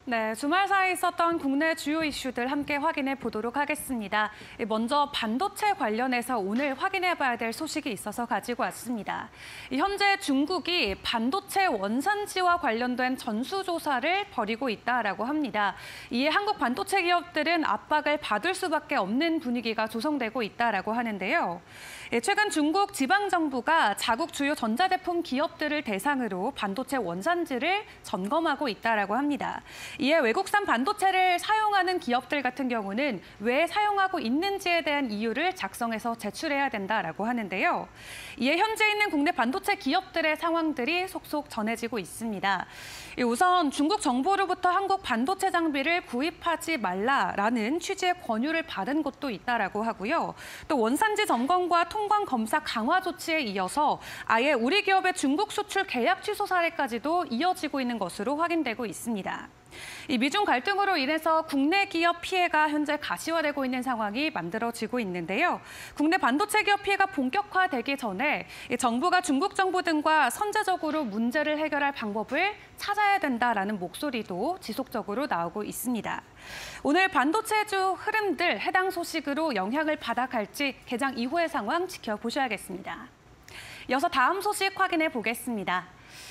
네, 주말 사이 있었던 국내 주요 이슈들 함께 확인해 보도록 하겠습니다. 먼저 반도체 관련해서 오늘 확인해 봐야 될 소식이 있어서 가지고 왔습니다. 현재 중국이 반도체 원산지와 관련된 전수조사를 벌이고 있다라고 합니다. 이에 한국 반도체 기업들은 압박을 받을 수밖에 없는 분위기가 조성되고 있다라고 하는데요. 최근 중국 지방정부가 자국 주요 전자제품 기업들을 대상으로 반도체 원산지를 점검하고 있다라고 합니다. 이에 외국산 반도체를 사용하는 기업들 같은 경우는 왜 사용하고 있는지에 대한 이유를 작성해서 제출해야 된다라고 하는데요. 이에 현재 있는 국내 반도체 기업들의 상황들이 속속 전해지고 있습니다. 우선 중국 정부로부터 한국 반도체 장비를 구입하지 말라라는 취지의 권유를 받은 곳도 있다라고 하고요. 또 원산지 점검과 통관 검사 강화 조치에 이어서 아예 우리 기업의 중국 수출 계약 취소 사례까지도 이어지고 있는 것으로 확인되고 있습니다. 이 미중 갈등으로 인해서 국내 기업 피해가 현재 가시화되고 있는 상황이 만들어지고 있는데요. 국내 반도체 기업 피해가 본격화되기 전에 정부가 중국 정부 등과 선제적으로 문제를 해결할 방법을 찾아야 된다라는 목소리도 지속적으로 나오고 있습니다. 오늘 반도체주 흐름들 해당 소식으로 영향을 받아갈지 개장 이후의 상황 지켜보셔야겠습니다. 이어서 다음 소식 확인해 보겠습니다.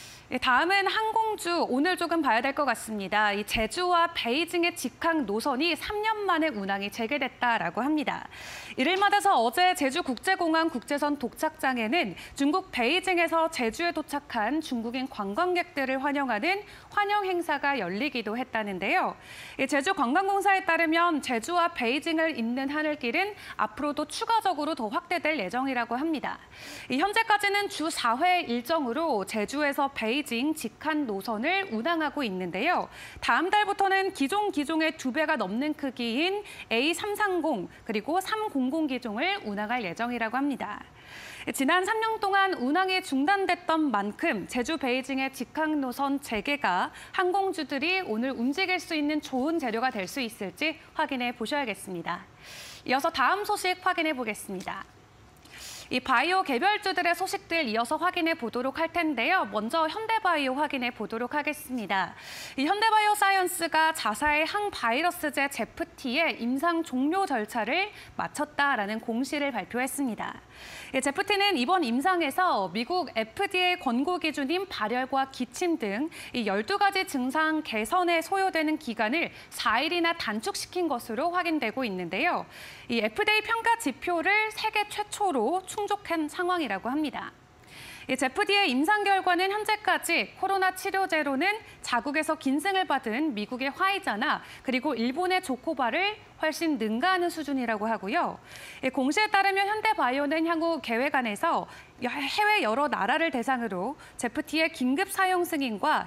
다음은 항공주, 오늘 조금 봐야 될 것 같습니다. 이 제주와 베이징의 직항 노선이 3년 만에 운항이 재개됐다라고 합니다. 이를 맞아서 어제 제주국제공항 국제선 도착장에는 중국 베이징에서 제주에 도착한 중국인 관광객들을 환영하는 환영 행사가 열리기도 했다는데요. 제주관광공사에 따르면 제주와 베이징을 잇는 하늘길은 앞으로도 추가적으로 더 확대될 예정이라고 합니다. 현재까지는 주 4회 일정으로 제주에서 베이징 직항 노선을 운항하고 있는데요. 다음 달부터는 기종의 2배가 넘는 크기인 A330 그리고 300 기종을 운항할 예정이라고 합니다. 지난 3년 동안 운항이 중단됐던 만큼 제주 베이징의 직항 노선 재개가 항공주들이 오늘 움직일 수 있는 좋은 재료가 될 수 있을지 확인해 보셔야겠습니다. 이어서 다음 소식 확인해 보겠습니다. 이 바이오 개별주들의 소식들 이어서 확인해 보도록 할 텐데요. 먼저 현대바이오 확인해 보도록 하겠습니다. 이 현대바이오 사이언스가 자사의 항바이러스제 제프티의 임상 종료 절차를 마쳤다라는 공시를 발표했습니다. 제프티는 이번 임상에서 미국 FDA 권고 기준인 발열과 기침 등 이 12가지 증상 개선에 소요되는 기간을 4일이나 단축시킨 것으로 확인되고 있는데요. 이 FDA 평가 지표를 세계 최초로 충족한 상황이라고 합니다. 제프티의 임상 결과는 현재까지 코로나 치료제로는 자국에서 긴승을 받은 미국의 화이자나 그리고 일본의 조코바를 훨씬 능가하는 수준이라고 하고요. 공시에 따르면 현대바이오는 향후 계획안에서 해외 여러 나라를 대상으로 제프티의 긴급 사용 승인과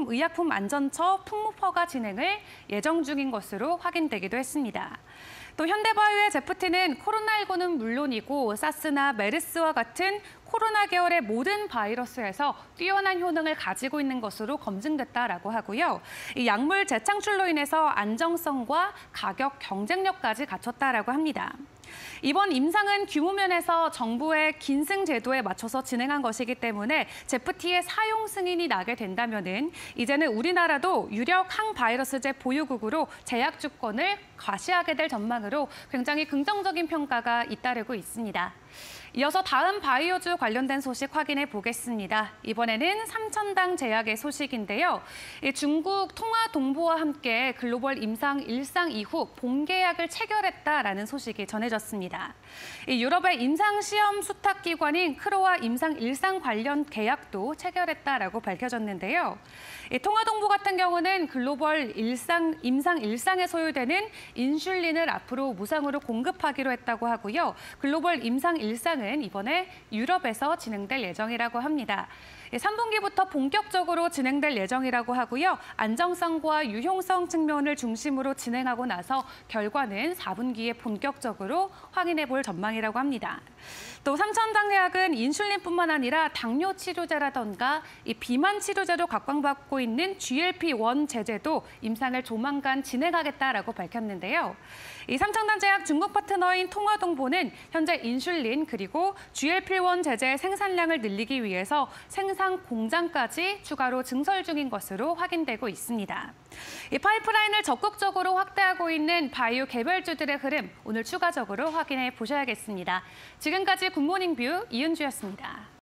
식품의약품안전처 품목 허가 진행을 예정 중인 것으로 확인되기도 했습니다. 또 현대바이오의 제프티는 코로나19는 물론이고 사스나 메르스와 같은 코로나 계열의 모든 바이러스에서 뛰어난 효능을 가지고 있는 것으로 검증됐다라고 하고요. 이 약물 재창출로 인해서 안정성과 가격 경쟁력까지 갖췄다라고 합니다. 이번 임상은 규모 면에서 정부의 긴승 제도에 맞춰서 진행한 것이기 때문에 제프티의 사용 승인이 나게 된다면은 이제는 우리나라도 유력 항바이러스제 보유국으로 제약 주권을 과시하게 될 전망으로 굉장히 긍정적인 평가가 잇따르고 있습니다. 이어서 다음 바이오주 관련된 소식 확인해 보겠습니다. 이번에는 삼천당 제약의 소식인데요. 중국 통화동보와 함께 글로벌 임상 1상 이후 본계약을 체결했다라는 소식이 전해졌습니다. 유럽의 임상시험 수탁기관인 크로와 임상 1상 관련 계약도 체결했다라고 밝혀졌는데요. 통화동보 같은 경우는 글로벌 임상 1상에 소요되는 인슐린을 앞으로 무상으로 공급하기로 했다고 하고요. 글로벌 임상 1상은 이번에 유럽에서 진행될 예정이라고 합니다. 3분기부터 본격적으로 진행될 예정이라고 하고요. 안정성과 유용성 측면을 중심으로 진행하고 나서 결과는 4분기에 본격적으로 확인해 볼 전망이라고 합니다. 또 삼천당제약은 인슐린뿐만 아니라 당뇨 치료제라던가 이 비만 치료제로 각광받고 있는 GLP-1 제제도 임상을 조만간 진행하겠다라고 밝혔는데요. 이 삼천당제약 중국 파트너인 통화동보는 현재 인슐린 그리고 GLP-1 제제의 생산량을 늘리기 위해서 생산 공장까지 추가로 증설 중인 것으로 확인되고 있습니다. 이 파이프라인을 적극적으로 확대하고 있는 바이오 개발주들의 흐름 오늘 추가적으로 확인해 보셔야겠습니다. 지금까지 굿모닝 뷰 이은주였습니다.